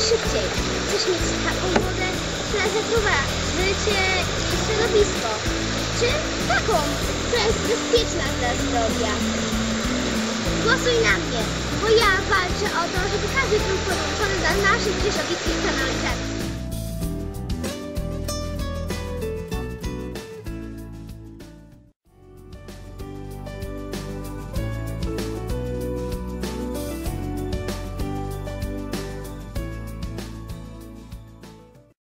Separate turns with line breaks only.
szybciej. Chcesz mieć taką wodę, która zatruwa życie i środowisko. Czy taką, która jest bezpieczna dla zdrowia? Głosuj na mnie, bo ja walczę o to, żeby każdy był podłączony do naszych rzeszowickich kanalizacji.